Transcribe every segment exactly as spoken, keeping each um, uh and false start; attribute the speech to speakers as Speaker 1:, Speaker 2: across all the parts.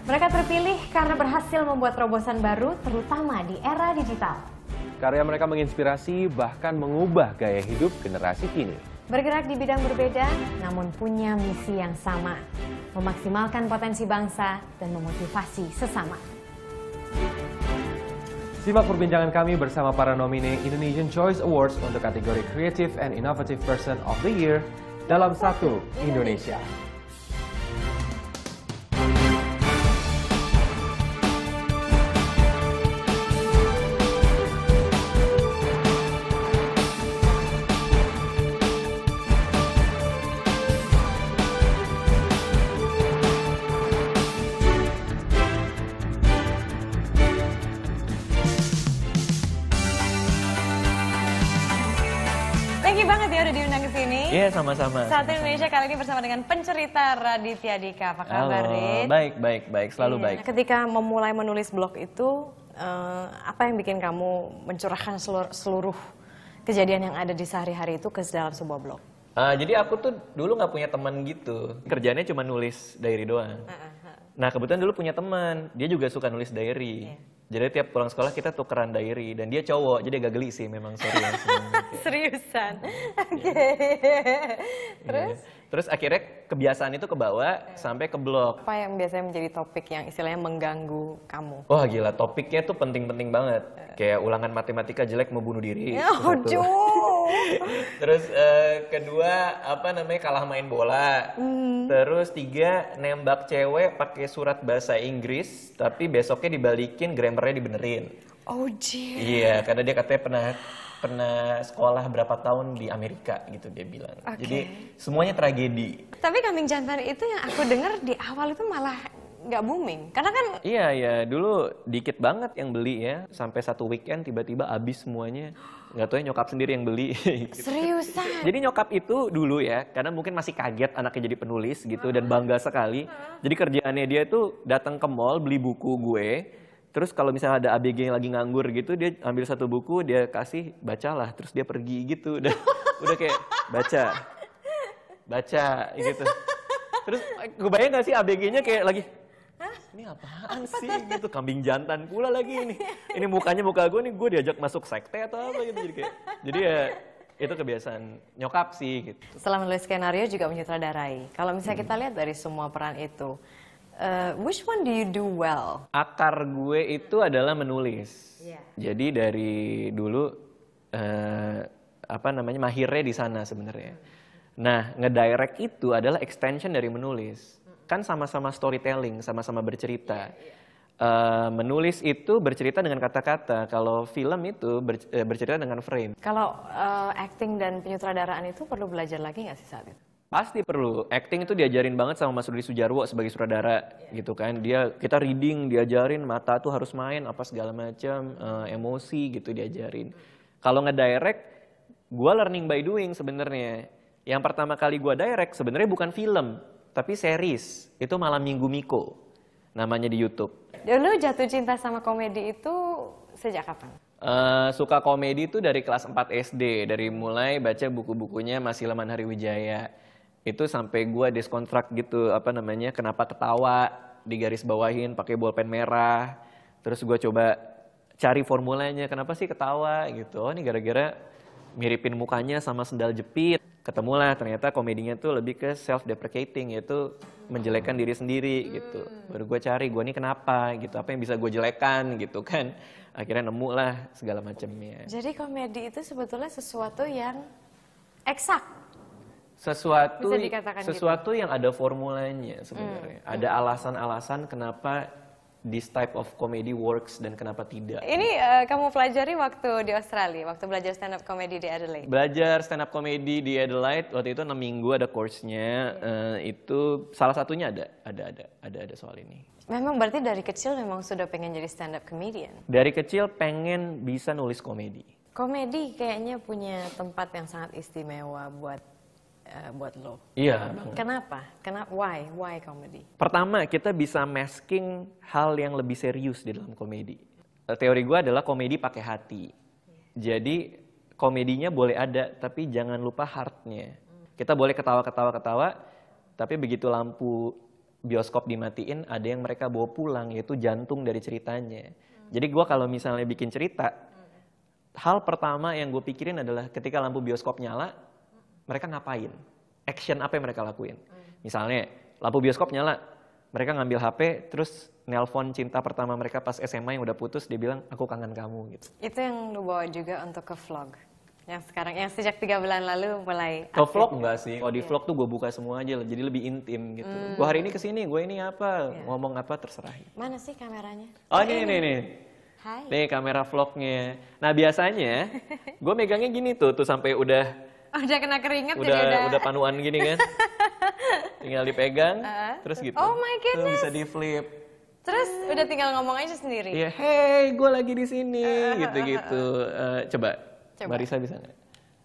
Speaker 1: Mereka terpilih karena berhasil membuat terobosan baru, terutama di era digital.
Speaker 2: Karya mereka menginspirasi bahkan mengubah gaya hidup generasi kini.
Speaker 1: Bergerak di bidang berbeda, namun punya misi yang sama. Memaksimalkan potensi bangsa dan memotivasi sesama.
Speaker 2: Simak perbincangan kami bersama para nomine Indonesian Choice Awards untuk kategori Creative and Innovative Person of the Year dalam Satu Indonesia.
Speaker 1: Thank you banget ya udah diundang ke sini.
Speaker 3: Iya, sama-sama.
Speaker 1: Satu Indonesia kali ini bersama dengan pencerita Raditya Dika. Apa kabar,
Speaker 3: Halo,
Speaker 1: Rit?
Speaker 3: baik, baik, baik, selalu
Speaker 1: Iya.
Speaker 3: baik.
Speaker 1: Ketika memulai menulis blog itu, eh, apa yang bikin kamu mencurahkan seluruh, seluruh kejadian yang ada di sehari-hari itu ke dalam sebuah blog?
Speaker 3: Ah, jadi aku tuh dulu nggak punya teman gitu. Kerjanya cuma nulis diary doang. Nah, kebetulan dulu punya teman, dia juga suka nulis diary.
Speaker 1: Iya.
Speaker 3: Jadi tiap pulang sekolah kita tukeran diary, dan dia cowok, jadi agak geli sih memang, sorry ya. sebenarnya.
Speaker 1: Seriusan? Oke. Terus?
Speaker 3: Iya. Terus akhirnya kebiasaan itu kebawa sampai ke blog.
Speaker 1: Apa yang biasanya menjadi topik yang istilahnya mengganggu kamu?
Speaker 3: Wah gila, topiknya tuh penting-penting banget. Kayak ulangan matematika jelek mau bunuh diri.
Speaker 1: Oh,
Speaker 3: itu satu. Terus eh, kedua, apa namanya, kalah main bola.
Speaker 1: Hmm.
Speaker 3: Terus tiga, nembak cewek pakai surat bahasa Inggris, tapi besoknya dibalikin, grammarnya dibenerin.
Speaker 1: Oh, jir.
Speaker 3: Iya, karena dia katanya pernah pernah sekolah berapa tahun di Amerika gitu dia bilang.
Speaker 1: Oke.
Speaker 3: Jadi semuanya tragedi.
Speaker 1: Tapi kambing jantan itu yang aku dengar di awal itu malah nggak booming. Karena kan
Speaker 3: Iya, iya. Dulu dikit banget yang beli ya. Sampai satu weekend tiba-tiba habis semuanya. Nggak tahu ya nyokap sendiri yang beli.
Speaker 1: seriusan.
Speaker 3: Jadi nyokap itu dulu ya, karena mungkin masih kaget anaknya jadi penulis gitu dan bangga sekali. Jadi kerjaannya dia tuh datang ke mall beli buku gue. Terus kalau misalnya ada A B G yang lagi nganggur gitu, dia ambil satu buku, dia kasih, bacalah. Terus dia pergi gitu. Udah, udah kayak baca, baca gitu. Terus gue bayang gak sih A B G-nya kayak lagi, ini apaan sih gitu, kambing jantan pula lagi ini. Ini mukanya muka gue nih, gue diajak masuk sekte atau apa gitu. Jadi kayak, jadi ya itu kebiasaan nyokap sih gitu.
Speaker 1: Setelah menulis skenario juga menyutradarai. Kalau misalnya kita lihat dari semua peran itu, uh, which one do you do well?
Speaker 3: Akar gue itu adalah menulis.
Speaker 1: Iya.
Speaker 3: Jadi dari dulu eh, apa namanya, mahirnya di sana sebenarnya. Nah, ngedirect itu adalah extension dari menulis. Kan sama-sama storytelling, sama-sama bercerita. Uh, menulis itu bercerita dengan kata-kata, kalau film itu ber, eh, bercerita dengan frame.
Speaker 1: Kalau uh, acting dan penyutradaraan itu perlu belajar lagi nggak sih saat itu?
Speaker 3: Pasti perlu. Acting itu diajarin banget sama Mas Rudi Sudjarwo sebagai sutradara gitu kan. Dia, kita reading diajarin, mata tuh harus main apa segala macam, uh, emosi gitu diajarin. Kalau ngedirect, gue learning by doing sebenarnya. Yang pertama kali gue direct sebenarnya bukan film, tapi series. Itu Malam Minggu Miko namanya di YouTube.
Speaker 1: Dulu jatuh cinta sama komedi itu sejak kapan?
Speaker 3: Uh, suka komedi itu dari kelas empat S D, dari mulai baca buku-bukunya Mas Hilman Hariwijaya. Itu sampai gue diskontrak gitu, apa namanya, kenapa ketawa, digaris bawahin pakai bolpen merah. Terus gue coba cari formulanya, kenapa sih ketawa gitu. Oh, ini gara-gara miripin mukanya sama sendal jepit. Ketemulah ternyata komedinya tuh lebih ke self deprecating, yaitu menjelekkan diri sendiri gitu. Baru gue cari, gue ini kenapa gitu, apa yang bisa gue jelekan gitu kan. Akhirnya nemu lah segala macamnya.
Speaker 1: Jadi komedi itu sebetulnya sesuatu yang eksak.
Speaker 3: Sesuatu
Speaker 1: Bisa dikatakan
Speaker 3: sesuatu yang ada formulanya sebenarnya.
Speaker 1: Hmm.
Speaker 3: Ada alasan-alasan kenapa this type of comedy works dan kenapa tidak.
Speaker 1: Ini uh, kamu pelajari waktu di Australia, waktu belajar stand up comedy di Adelaide.
Speaker 3: Belajar stand up comedy di Adelaide waktu itu enam minggu ada course-nya. Uh, itu salah satunya ada, ada, ada, ada, ada soal ini.
Speaker 1: Memang berarti dari kecil memang sudah pengen jadi stand up comedian.
Speaker 3: Dari kecil pengen bisa nulis komedi.
Speaker 1: Komedi kayaknya punya tempat yang sangat istimewa buat uh, buat lo.
Speaker 3: Iya banget.
Speaker 1: Kenapa? Kenapa? Why? Why comedy?
Speaker 3: Pertama, kita bisa masking hal yang lebih serius di dalam komedi. Teori gue adalah komedi pakai hati. Jadi komedinya boleh ada, tapi jangan lupa heart-nya. Kita boleh ketawa-ketawa-ketawa, tapi begitu lampu bioskop dimatiin, ada yang mereka bawa pulang, yaitu jantung dari ceritanya. Jadi gue kalau misalnya bikin cerita, hal pertama yang gue pikirin adalah ketika lampu bioskop nyala, mereka ngapain? Action apa yang mereka lakuin? Misalnya, lampu bioskop nyala, mereka ngambil H P, terus nelpon cinta pertama mereka pas S M A yang udah putus, dia bilang, aku kangen kamu. Gitu.
Speaker 1: Itu yang lu bawa juga untuk ke vlog? Yang sekarang, yang sejak tiga bulan lalu mulai
Speaker 3: Ke vlog enggak sih, kalau di vlog tuh gue buka semua aja, jadi lebih intim gitu. Hmm. Gue hari ini kesini, gue ini apa, yeah. ngomong apa terserah.
Speaker 1: Mana sih kameranya?
Speaker 3: Oh ini, ini, ini.
Speaker 1: Hai.
Speaker 3: Nih kamera vlognya. Nah biasanya, gue megangnya gini tuh, tuh sampai udah...
Speaker 1: Udah kena keringet
Speaker 3: udah,
Speaker 1: jadi udah...
Speaker 3: Udah panuan gini kan. Tinggal dipegang, uh, terus gitu.
Speaker 1: Oh my goodness.
Speaker 3: Tuh bisa di flip.
Speaker 1: Terus udah tinggal ngomong aja sendiri?
Speaker 3: Iya, yeah, hey gue lagi di sini, gitu-gitu. Uh, coba. Coba. Marisa bisa nggak?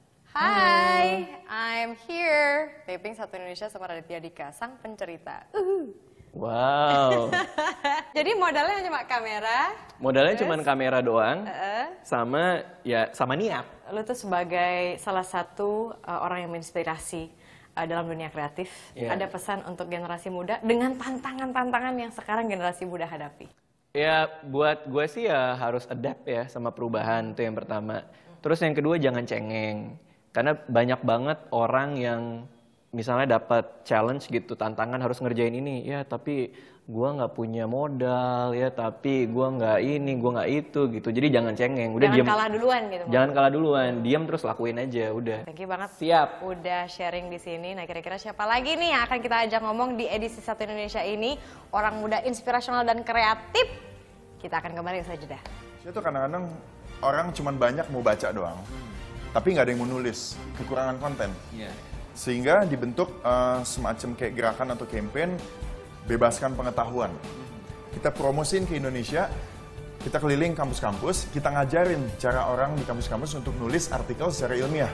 Speaker 1: Hai, I'm here. Taping Satu Indonesia sama Raditya Dika, sang pencerita. Uh.
Speaker 3: Wow.
Speaker 1: Jadi modalnya cuma kamera.
Speaker 3: Modalnya cuma kamera doang, uh. sama ya sama niat.
Speaker 1: Lu tuh sebagai salah satu uh, orang yang menginspirasi uh, dalam dunia kreatif. Yeah. Ada pesan untuk generasi muda dengan tantangan-tantangan yang sekarang generasi muda hadapi.
Speaker 3: Ya buat gue sih ya harus adapt ya sama perubahan, itu yang pertama. Terus yang kedua jangan cengeng, karena banyak banget orang yang misalnya dapat challenge gitu, tantangan harus ngerjain ini, ya tapi gue nggak punya modal, ya tapi gue nggak ini, gue nggak itu gitu. Jadi jangan cengeng, udah
Speaker 1: jangan
Speaker 3: diem.
Speaker 1: kalah duluan gitu.
Speaker 3: Jangan kalah duluan, diam terus lakuin aja, udah.
Speaker 1: Thank you banget.
Speaker 3: Siap.
Speaker 1: Udah sharing di sini. Nah kira-kira siapa lagi nih yang akan kita ajak ngomong di edisi Satu Indonesia ini? Orang muda inspirasional dan kreatif. Kita akan kembali usai jeda.
Speaker 4: Itu kadang-kadang orang cuma banyak mau baca doang, hmm. tapi nggak ada yang mau nulis, kekurangan konten. Yeah. Sehingga dibentuk uh, semacam kayak gerakan atau campaign bebaskan pengetahuan. Hmm. Kita promosin ke Indonesia, kita keliling kampus-kampus, kita ngajarin cara orang di kampus-kampus untuk nulis artikel secara ilmiah.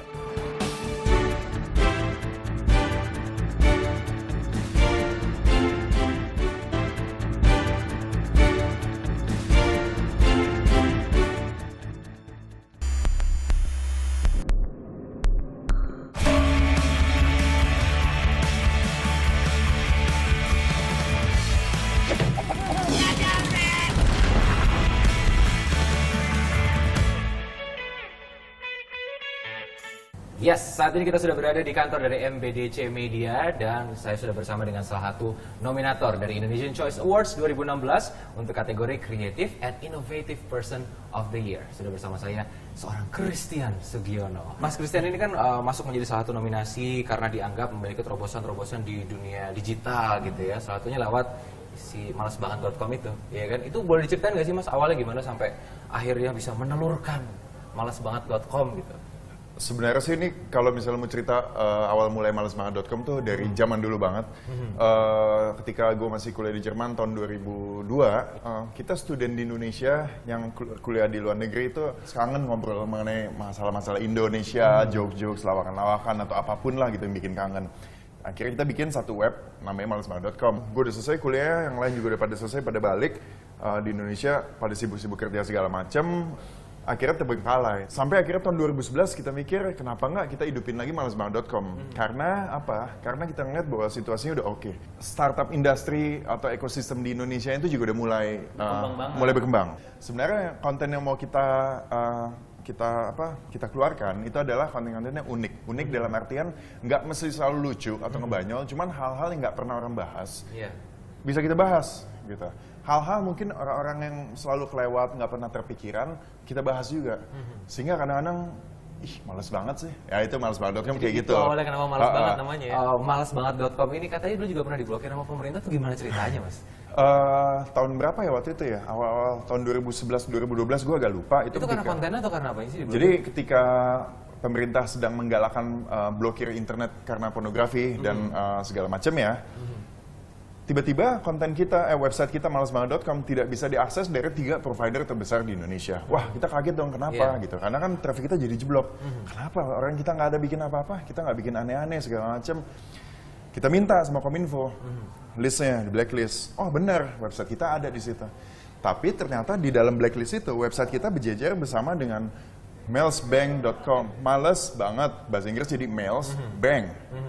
Speaker 2: Yes, saat ini kita sudah berada di kantor dari M B D C Media dan saya sudah bersama dengan salah satu nominator dari Indonesian Choice Awards dua ribu enam belas untuk kategori Creative and Innovative Person of the Year. Sudah bersama saya seorang Christian Sugiono. Mas Christian ini kan uh, masuk menjadi salah satu nominasi karena dianggap memiliki terobosan-terobosan di dunia digital gitu ya. Salah satunya lewat si malas banget dot com itu, ya kan? Itu boleh diceritain nggak sih Mas awalnya gimana sampai akhirnya bisa menelurkan malas banget dot com gitu?
Speaker 4: Sebenarnya sih ini kalau misalnya mau cerita uh, awal mulai malas banget dot com tuh dari hmm. zaman dulu banget. Hmm. Uh, ketika gue masih kuliah di Jerman tahun dua ribu dua, uh, kita student di Indonesia yang kuliah di luar negeri itu kangen ngobrol mengenai masalah-masalah Indonesia, hmm. jokes-jokes, lawakan-lawakan atau apapun lah gitu yang bikin kangen. Akhirnya kita bikin satu web namanya malas banget dot com. Gue udah selesai kuliah, yang lain juga udah pada selesai, pada balik uh, di Indonesia pada sibuk-sibuk kerja segala macem. Akhirnya terbengkalai. Sampai akhirnya tahun dua ribu sebelas kita mikir kenapa nggak kita hidupin lagi malas banget dot com. Hmm. Karena apa? Karena kita ngeliat bahwa situasinya udah oke. Okay. Startup industri atau ekosistem di Indonesia itu juga udah mulai uh, mulai berkembang. Sebenarnya konten yang mau kita uh, kita apa kita keluarkan itu adalah konten-konten yang unik. Unik hmm. dalam artian nggak mesti selalu lucu atau hmm. ngebanyol, cuman hal-hal yang nggak pernah orang bahas. Yeah. Bisa kita bahas gitu. Hal-hal mungkin orang-orang yang selalu kelewat, nggak pernah terpikiran, kita bahas juga. Sehingga kadang-kadang, ih males banget sih. Ya itu malas banget dot com kayak gitu.
Speaker 2: Awalnya kenapa malas uh, banget namanya ya? Uh, malas banget dot com ini katanya dulu juga pernah diblokir sama pemerintah, tuh gimana ceritanya Mas?
Speaker 4: Uh, tahun berapa ya waktu itu ya? Awal-awal tahun dua ribu sebelas dua ribu dua belas gue agak lupa.
Speaker 2: Itu, itu karena kontennya atau karena apa sih?
Speaker 4: Jadi ketika pemerintah sedang menggalakkan uh, blokir internet karena pornografi hmm. dan uh, segala macam ya. Hmm. Tiba-tiba konten kita, eh website kita malas banget dot com tidak bisa diakses dari tiga provider terbesar di Indonesia. Wah kita kaget dong kenapa yeah. gitu, karena kan traffic kita jadi jeblok. Mm-hmm. Kenapa orang kita nggak ada bikin apa-apa, kita nggak bikin aneh-aneh segala macam. Kita minta sama Kominfo mm-hmm. listnya, di blacklist. Oh benar, website kita ada di situ. Tapi ternyata di dalam blacklist itu website kita berjejer bersama dengan malesbank dot com. Males banget, bahasa Inggris jadi males mm-hmm. bank. Mm-hmm. Gitu.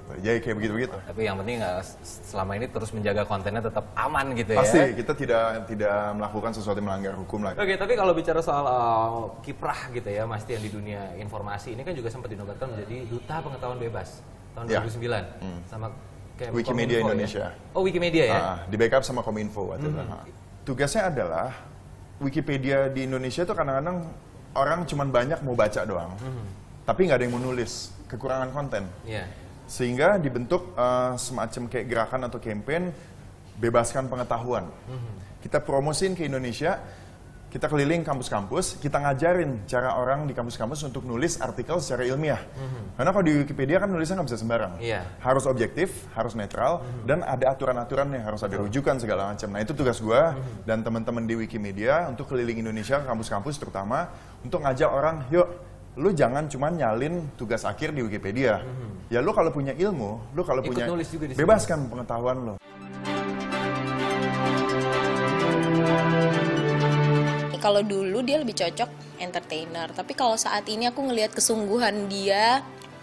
Speaker 4: Jadi kayak begitu-begitu.
Speaker 2: Tapi yang penting uh, selama ini terus menjaga kontennya tetap aman gitu ya.
Speaker 4: Pasti kita tidak tidak melakukan sesuatu yang melanggar hukum lah.
Speaker 2: Oke, tapi kalau bicara soal uh, kiprah gitu ya, Mas Tian di dunia informasi ini kan juga sempat dinobatkan menjadi duta pengetahuan bebas tahun
Speaker 4: Ya.
Speaker 2: dua ribu sembilan
Speaker 4: Hmm.
Speaker 2: sama kayak
Speaker 4: Wikimedia
Speaker 2: Kominfo,
Speaker 4: Indonesia.
Speaker 2: Ya? Oh, Wikimedia ya.
Speaker 4: Ah, di backup sama Kominfo waktu itu. Ah. Tugasnya adalah Wikipedia di Indonesia itu kadang-kadang orang cuman banyak mau baca doang, tapi nggak ada yang mau nulis, kekurangan konten.
Speaker 2: Iya.
Speaker 4: Sehingga dibentuk uh, semacam kayak gerakan atau campaign bebaskan pengetahuan. Kita promosiin ke Indonesia, kita keliling kampus-kampus, kita ngajarin cara orang di kampus-kampus untuk nulis artikel secara ilmiah. Karena kalau di Wikipedia kan nulisnya nggak bisa sembarang.
Speaker 2: Iya.
Speaker 4: Harus objektif, harus netral, dan ada aturan-aturannya, harus ada rujukan segala macam. Nah itu tugas gue dan teman-teman di Wikimedia untuk keliling Indonesia, kampus-kampus terutama, untuk ngajak orang, yuk, lu jangan cuma nyalin tugas akhir di Wikipedia. Ya lu kalau punya ilmu, lu kalau
Speaker 2: Ikut
Speaker 4: punya,
Speaker 2: nulis juga di situ.
Speaker 4: bebaskan pengetahuan lo.
Speaker 5: Kalau dulu dia lebih cocok entertainer, tapi kalau saat ini aku ngelihat kesungguhan dia,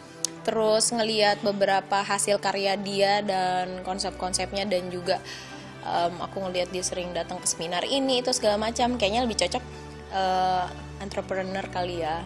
Speaker 5: terus ngelihat beberapa hasil karya dia dan konsep-konsepnya, dan juga um, aku ngelihat dia sering datang ke seminar ini itu segala macam, kayaknya lebih cocok uh, entrepreneur kali ya.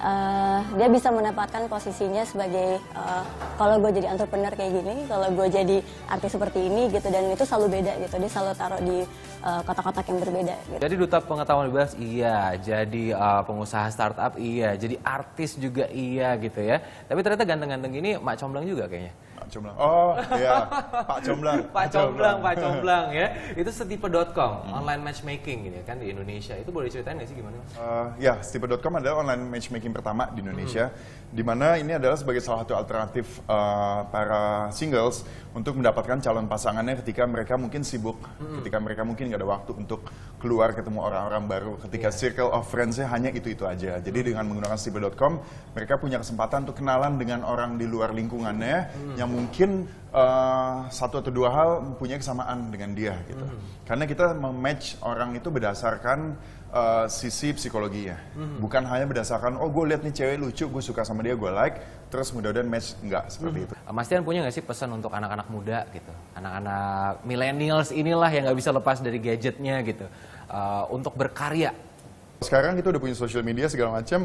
Speaker 6: Uh, dia bisa menempatkan posisinya sebagai uh, kalau gue jadi entrepreneur kayak gini, kalau gue jadi artis seperti ini gitu, dan itu selalu beda gitu, dia selalu taruh di uh, kotak-kotak yang berbeda gitu.
Speaker 2: Jadi duta pengetahuan bebas iya, jadi uh, pengusaha startup iya, jadi artis juga iya gitu ya. Tapi ternyata ganteng-ganteng gini Mak Comblang juga kayaknya.
Speaker 4: Pak Comblang. Oh iya, Pak Comblang.
Speaker 2: Pak Comblang, Pak Comblang ya. Itu setipe dot com, online matchmaking gitu kan di Indonesia. Itu boleh diceritain nggak sih gimana, Mas?
Speaker 4: Uh, ya, Stipe dot com adalah online matchmaking pertama di Indonesia, hmm. di mana ini adalah sebagai salah satu alternatif uh, para singles untuk mendapatkan calon pasangannya ketika mereka mungkin sibuk, hmm. ketika mereka mungkin nggak ada waktu untuk keluar ketemu orang-orang baru, ketika yeah. circle of friends-nya hanya itu-itu aja. Jadi hmm. dengan menggunakan Stipe dot com, mereka punya kesempatan untuk kenalan dengan orang di luar lingkungannya hmm. yang mungkin uh, satu atau dua hal mempunyai kesamaan dengan dia gitu. Hmm. Karena kita mematch orang itu berdasarkan uh, sisi psikologinya, hmm. bukan hanya berdasarkan oh gue lihat nih cewek lucu, gue suka sama dia, gue like, terus mudah-mudahan match, enggak seperti hmm. itu.
Speaker 2: Mas Tian punya nggak sih pesan untuk anak-anak muda gitu, anak-anak millennials inilah yang nggak bisa lepas dari gadgetnya gitu, uh, untuk berkarya?
Speaker 4: Sekarang kita udah punya social media segala macam.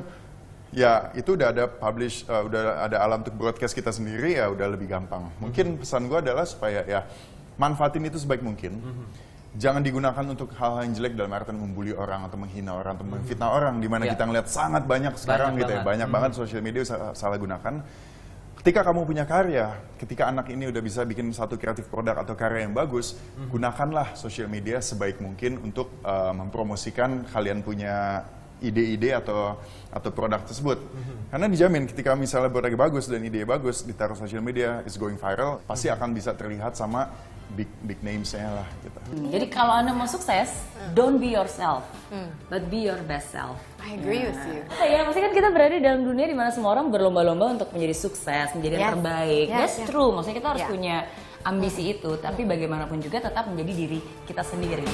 Speaker 4: Ya, itu udah ada publish, uh, udah ada alam untuk broadcast kita sendiri, ya udah lebih gampang. Mungkin pesan gue adalah supaya ya manfaatin itu sebaik mungkin. Mm-hmm. Jangan digunakan untuk hal-hal yang jelek dalam artian membuli orang atau menghina orang atau memfitnah orang, di mana
Speaker 2: yeah.
Speaker 4: kita ngeliat sangat banyak sekarang
Speaker 2: banyak
Speaker 4: gitu
Speaker 2: banget.
Speaker 4: ya, banyak mm-hmm. banget social media salah gunakan. Ketika kamu punya karya, ketika anak ini udah bisa bikin satu kreatif produk atau karya yang bagus, mm-hmm. gunakanlah social media sebaik mungkin untuk uh, mempromosikan kalian punya ide-ide atau atau produk tersebut. Mm-hmm. Karena dijamin ketika misalnya produknya bagus dan ide bagus ditaruh social media, is going viral, pasti mm-hmm. akan bisa terlihat sama big big names-nya lah gitu.
Speaker 7: Hmm. Jadi kalau Anda mau sukses, mm. don't be yourself, mm. but be your best self.
Speaker 1: I agree yeah. with you.
Speaker 7: Ya, maksudnya kan kita berada dalam dunia di mana semua orang berlomba-lomba untuk menjadi sukses, menjadi yes. yang terbaik.
Speaker 1: Yes,
Speaker 7: That's
Speaker 1: yes.
Speaker 7: true. Maksudnya kita harus
Speaker 1: yeah.
Speaker 7: punya ambisi itu, tapi bagaimanapun juga tetap menjadi diri kita sendiri.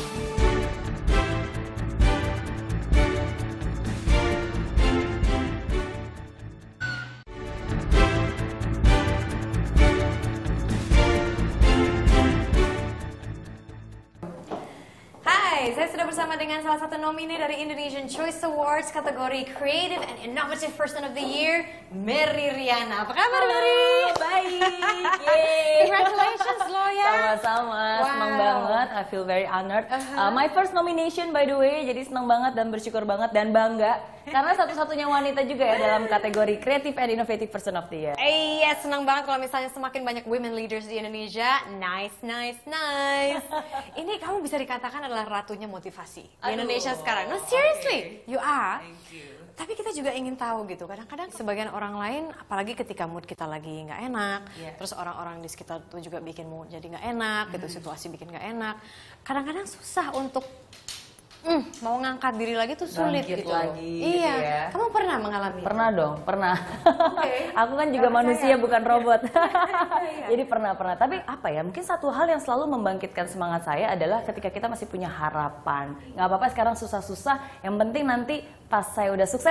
Speaker 1: Saya sudah bersama dengan salah satu nomine dari Indonesian Choice Awards kategori Creative and Innovative Person of the Year, Merry Riana. Apa kabar, Merry?
Speaker 7: Baik, yeay.
Speaker 1: Congratulations, lo ya.
Speaker 7: Sama-sama,
Speaker 1: Wow.
Speaker 7: senang banget. I feel very honored.
Speaker 1: Uh-huh.
Speaker 7: Uh, my first nomination by the way, jadi senang banget dan bersyukur banget dan bangga. Karena satu-satunya wanita juga ya dalam kategori Creative and Innovative Person of the Year.
Speaker 1: Eh, iya, senang banget kalau misalnya semakin banyak women leaders di Indonesia. Nice, nice, nice. Ini kamu bisa dikatakan adalah ratunya motivasi di
Speaker 7: Aduh.
Speaker 1: Indonesia sekarang. No, seriously,
Speaker 7: Okay.
Speaker 1: you are.
Speaker 7: Thank you.
Speaker 1: Tapi kita juga ingin tahu gitu, kadang-kadang sebagian orang lain, apalagi ketika mood kita lagi nggak enak,
Speaker 7: Yeah.
Speaker 1: terus orang-orang di sekitar itu juga bikin mood jadi nggak enak, gitu, situasi bikin nggak enak. Kadang-kadang susah untuk mm, mau ngangkat diri lagi tuh sulit
Speaker 7: Bangkit
Speaker 1: gitu.
Speaker 7: lagi,
Speaker 1: Iya,
Speaker 7: gitu ya.
Speaker 1: kamu pernah mengalami?
Speaker 7: Pernah dong, pernah.
Speaker 1: Oke.
Speaker 7: Aku kan juga
Speaker 1: Gak
Speaker 7: manusia
Speaker 1: percaya.
Speaker 7: bukan robot.
Speaker 1: Iya.
Speaker 7: Jadi pernah-pernah. Tapi apa ya, mungkin satu hal yang selalu membangkitkan semangat saya adalah ketika kita masih punya harapan. Nggak apa-apa sekarang susah-susah, yang penting nanti pas saya udah sukses,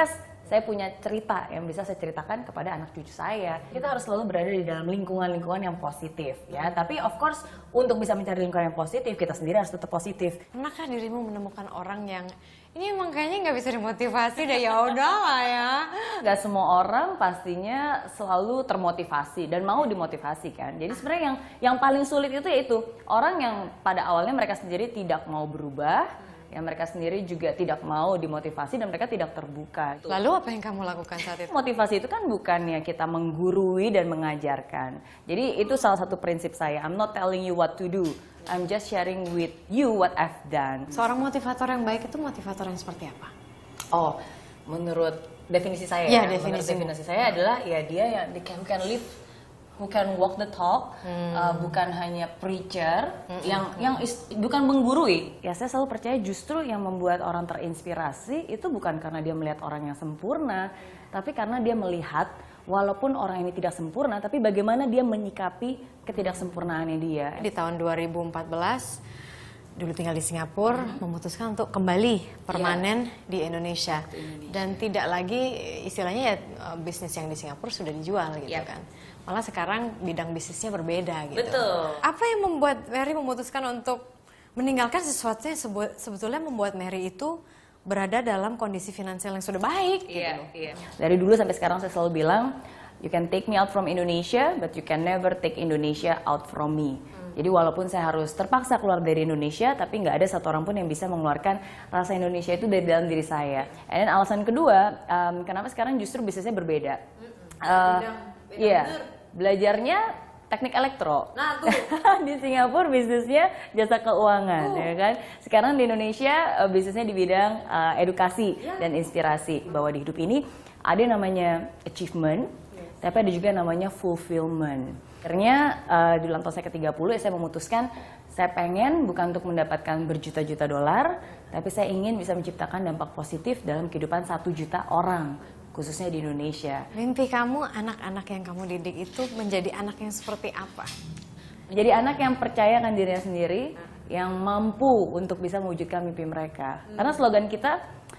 Speaker 7: saya punya cerita yang bisa saya ceritakan kepada anak cucu saya. Kita harus selalu berada di dalam lingkungan-lingkungan yang positif ya. Tapi of course untuk bisa mencari lingkungan yang positif kita sendiri harus tetap positif.
Speaker 1: Pernahkah dirimu menemukan orang yang ini emang kayaknya nggak bisa dimotivasi deh, ya udah lah ya.
Speaker 7: Gak semua orang pastinya selalu termotivasi dan mau dimotivasi kan. Jadi sebenarnya yang yang paling sulit itu yaitu orang yang pada awalnya mereka sendiri tidak mau berubah, yang mereka sendiri juga tidak mau dimotivasi dan mereka tidak terbuka.
Speaker 1: Lalu apa yang kamu lakukan saat itu?
Speaker 7: Motivasi itu kan bukannya kita menggurui dan mengajarkan. Jadi itu salah satu prinsip saya. I'm not telling you what to do. I'm just sharing with you what I've done.
Speaker 1: Seorang motivator yang baik itu motivator yang seperti apa?
Speaker 7: Oh, menurut definisi saya,
Speaker 1: ya,
Speaker 7: ya,
Speaker 1: definisi,
Speaker 7: menurut definisi saya adalah ya dia yang who can live, who can walk the talk, hmm. uh, bukan hanya preacher, hmm. yang yang is, bukan menggurui. Ya saya selalu percaya justru yang membuat orang terinspirasi itu bukan karena dia melihat orang yang sempurna, tapi karena dia melihat walaupun orang ini tidak sempurna, tapi bagaimana dia menyikapi ketidaksempurnaannya dia.
Speaker 1: Di tahun dua ribu empat belas, dulu tinggal di Singapura, hmm. memutuskan untuk kembali permanen yeah. di Indonesia. Indonesia. Dan tidak lagi istilahnya ya bisnis yang di Singapura sudah dijual gitu yep. kan. Malah sekarang bidang bisnisnya berbeda gitu.
Speaker 7: Betul.
Speaker 1: Apa yang membuat Mary memutuskan untuk meninggalkan sesuatu yang sebetulnya membuat Mary itu berada dalam kondisi finansial yang sudah baik gitu
Speaker 7: yeah,
Speaker 1: loh.
Speaker 7: Yeah. Dari dulu sampai sekarang saya selalu bilang, you can take me out from Indonesia, but you can never take Indonesia out from me. Hmm. Jadi walaupun saya harus terpaksa keluar dari Indonesia, tapi nggak ada satu orang pun yang bisa mengeluarkan rasa Indonesia itu dari dalam diri saya. And then alasan kedua, um, kenapa sekarang justru bisnisnya berbeda. Hmm. Uh, Iya, yeah, belajarnya teknik elektro.
Speaker 1: Nah, tuh.
Speaker 7: Di Singapura bisnisnya jasa keuangan, uh. ya kan. Sekarang di Indonesia uh, bisnisnya di bidang uh, edukasi yeah. dan inspirasi. Bahwa di hidup ini ada yang namanya achievement, yes. tapi ada juga yang namanya fulfillment. Akhirnya uh, di ulang tahun saya ke tiga puluh saya memutuskan saya pengen bukan untuk mendapatkan berjuta-juta dolar, tapi saya ingin bisa menciptakan dampak positif dalam kehidupan satu juta orang, khususnya di Indonesia.
Speaker 1: Mimpi kamu anak-anak yang kamu didik itu menjadi anak yang seperti apa?
Speaker 7: Menjadi anak yang percaya akan dirinya sendiri, yang mampu untuk bisa mewujudkan mimpi mereka. Hmm. Karena slogan kita,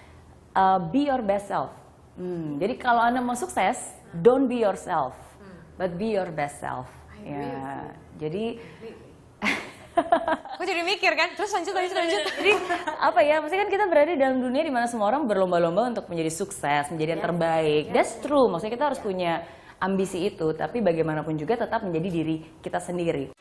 Speaker 7: uh, be your best self. Hmm, jadi kalau Anda mau sukses, don't be yourself, but be your best self. Ya, jadi
Speaker 1: aku jadi mikir kan, terus lanjut lanjut lanjut.
Speaker 7: Jadi apa ya, maksudnya kan kita berada dalam dunia di mana semua orang berlomba-lomba untuk menjadi sukses, menjadi yang terbaik. That's true, maksudnya kita harus punya ambisi itu, tapi bagaimanapun juga tetap menjadi diri kita sendiri.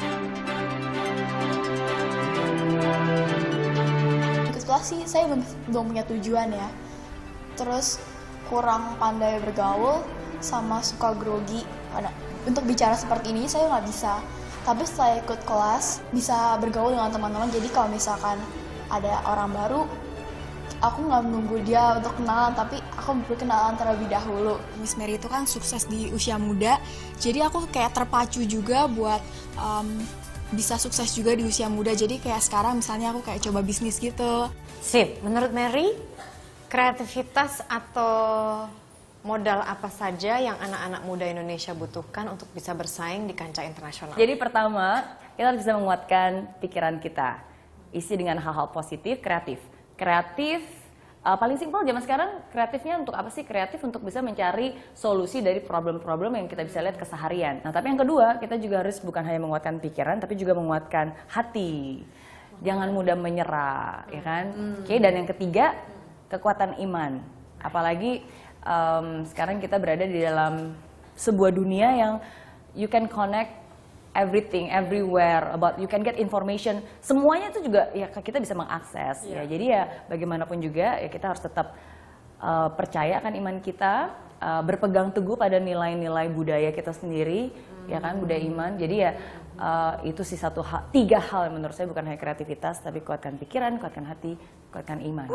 Speaker 8: Ke sekolah sih saya belum, belum punya tujuan ya. Terus kurang pandai bergaul sama suka grogi. Untuk bicara seperti ini saya nggak bisa. Tapi setelah ikut kelas, bisa bergaul dengan teman-teman. Jadi kalau misalkan ada orang baru, aku nggak menunggu dia untuk kenalan, tapi aku berkenalan terlebih dahulu.
Speaker 9: Miss Mary itu kan sukses di usia muda, jadi aku kayak terpacu juga buat um, bisa sukses juga di usia muda. Jadi kayak sekarang misalnya aku kayak coba bisnis gitu.
Speaker 1: Sip, menurut Mary, kreativitas atau modal apa saja yang anak-anak muda Indonesia butuhkan untuk bisa bersaing di kancah internasional?
Speaker 7: Jadi pertama, kita harus bisa menguatkan pikiran kita. Isi dengan hal-hal positif, kreatif. Kreatif, uh, paling simpel zaman sekarang, kreatifnya untuk apa sih? Kreatif untuk bisa mencari solusi dari problem-problem yang kita bisa lihat keseharian. Nah, tapi yang kedua, kita juga harus bukan hanya menguatkan pikiran, tapi juga menguatkan hati. Jangan mudah menyerah, ya kan? Hmm. Oke, dan yang ketiga, kekuatan iman. Apalagi Um, sekarang kita berada di dalam sebuah dunia yang you can connect everything, everywhere, about you can get information. Semuanya itu juga ya kita bisa mengakses. Yeah. Ya, jadi ya bagaimanapun juga ya kita harus tetap uh, percaya akan iman kita, uh, berpegang teguh pada nilai-nilai budaya kita sendiri, mm. ya kan, budaya iman. Jadi ya uh, itu sih satu hal, tiga hal yang menurut saya bukan hanya kreativitas, tapi kuatkan pikiran, kuatkan hati, kuatkan iman.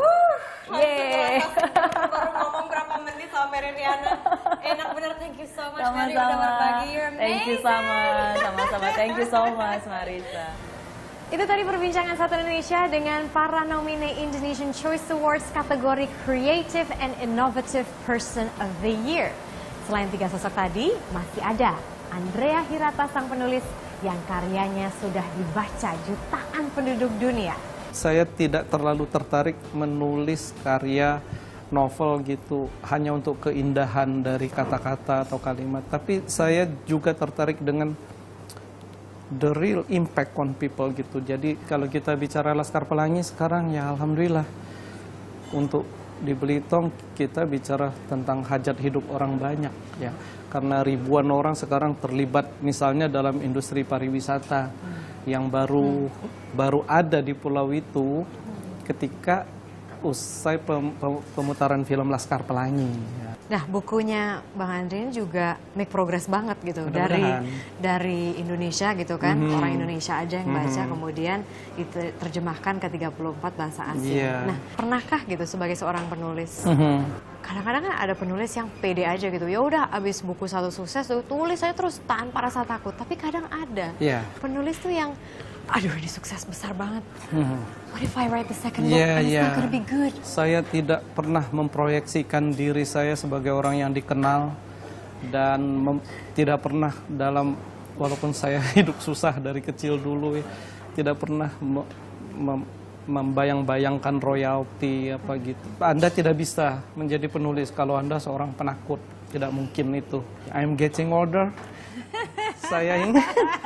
Speaker 1: Yeay. Baru ngomong berapa menit sama Mary Riana. Enak bener, thank you so much Mary udah berbagi. You're amazing.
Speaker 7: Thank you so much, sama-sama. Thank you so much Marisa.
Speaker 1: Itu tadi perbincangan Satu Indonesia dengan para nomine Indonesian Choice Awards kategori Creative and Innovative Person of the Year. Selain tiga sosok tadi, masih ada Andrea Hirata sang penulis yang karyanya sudah dibaca jutaan penduduk dunia.
Speaker 10: Saya tidak terlalu tertarik menulis karya novel gitu hanya untuk keindahan dari kata-kata atau kalimat, tapi saya juga tertarik dengan the real impact on people gitu. Jadi kalau kita bicara Laskar Pelangi sekarang ya alhamdulillah, untuk di Belitung kita bicara tentang hajat hidup orang banyak ya, karena ribuan orang sekarang terlibat misalnya dalam industri pariwisata yang baru hmm. baru ada di pulau itu ketika usai pem, pem, pemutaran film Laskar Pelangi. Ya.
Speaker 1: Nah, bukunya Bang Andri juga make progress banget gitu dari dari Indonesia gitu kan, mm-hmm. orang Indonesia aja yang baca, mm-hmm. kemudian diterjemahkan ke tiga puluh empat bahasa asing. Yeah. Nah, pernahkah gitu sebagai seorang penulis? Mm-hmm. Kadang-kadang kan ada penulis yang pede aja gitu, ya udah abis buku satu sukses tuh tulis saya terus tanpa rasa takut. Tapi kadang ada yeah. penulis tuh yang aduh ini sukses besar banget. Hmm. What if I write the second book
Speaker 10: yeah,
Speaker 1: and it's
Speaker 10: yeah.
Speaker 1: not gonna be good?
Speaker 10: Saya tidak pernah memproyeksikan diri saya sebagai orang yang dikenal dan mem- tidak pernah dalam, walaupun saya hidup susah dari kecil dulu ya, tidak pernah me- mem- membayang-bayangkan royalti apa gitu. Anda tidak bisa menjadi penulis kalau Anda seorang penakut, tidak mungkin itu. I'm getting older. Saya ini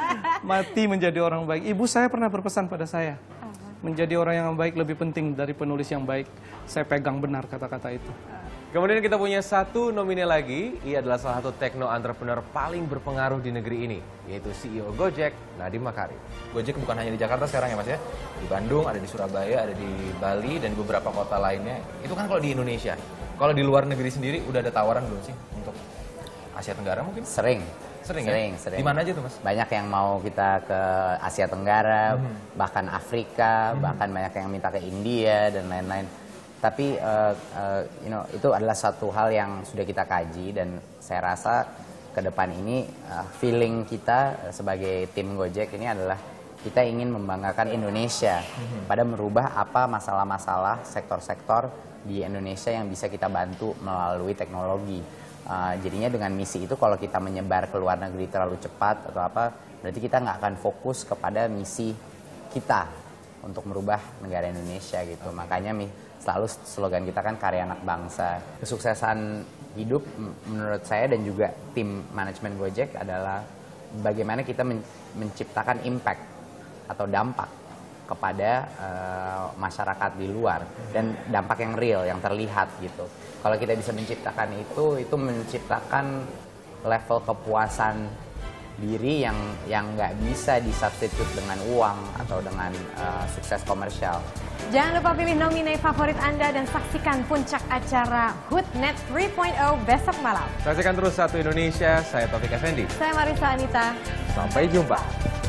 Speaker 10: mati menjadi orang baik. Ibu saya pernah berpesan pada saya, menjadi orang yang baik lebih penting dari penulis yang baik. Saya pegang benar kata-kata itu.
Speaker 2: Kemudian kita punya satu nomine lagi. Ia adalah salah satu techno entrepreneur paling berpengaruh di negeri ini, yaitu C E O Gojek, Nadiem Makarim. Gojek bukan hanya di Jakarta sekarang ya Mas ya, di Bandung, ada di Surabaya, ada di Bali, dan beberapa kota lainnya. Itu kan kalau di Indonesia. Kalau di luar negeri sendiri udah ada tawaran belum sih untuk Asia Tenggara mungkin?
Speaker 11: Sering.
Speaker 2: Sering,
Speaker 11: sering,
Speaker 2: ya?
Speaker 11: sering.
Speaker 2: Di mana aja tuh Mas?
Speaker 11: Banyak yang mau kita ke Asia Tenggara, hmm. bahkan Afrika, hmm. bahkan banyak yang minta ke India dan lain-lain. Tapi uh, uh, you know, itu adalah satu hal yang sudah kita kaji, dan saya rasa ke depan ini uh, feeling kita sebagai tim Gojek ini adalah kita ingin membanggakan Indonesia hmm. pada merubah apa masalah-masalah sektor-sektor di Indonesia yang bisa kita bantu melalui teknologi. Uh, jadinya dengan misi itu kalau kita menyebar ke luar negeri terlalu cepat atau apa, berarti kita nggak akan fokus kepada misi kita untuk merubah negara Indonesia gitu. Makanya mi, selalu slogan kita kan karya anak bangsa. Kesuksesan hidup menurut saya dan juga tim manajemen Gojek adalah bagaimana kita men menciptakan impact atau dampak kepada uh, masyarakat di luar, dan dampak yang real, yang terlihat gitu. Kalau kita bisa menciptakan itu, itu menciptakan level kepuasan diri yang yang nggak bisa disubstitute dengan uang atau dengan uh, sukses komersial.
Speaker 1: Jangan lupa pilih nomine favorit Anda dan saksikan puncak acara Hoodnet tiga titik nol besok malam.
Speaker 2: Saksikan terus Satu Indonesia, saya Taufik Effendi.
Speaker 1: Saya Marissa Anita.
Speaker 2: Sampai jumpa.